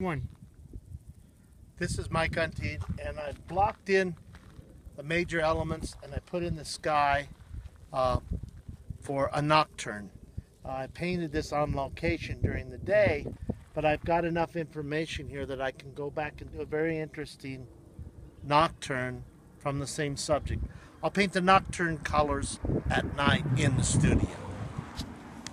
One. This is Mike Untiedt, and I blocked in the major elements and I put in the sky for a nocturne. I painted this on location during the day, but I've got enough information here that I can go back and do a very interesting nocturne from the same subject. I'll paint the nocturne colors at night in the studio.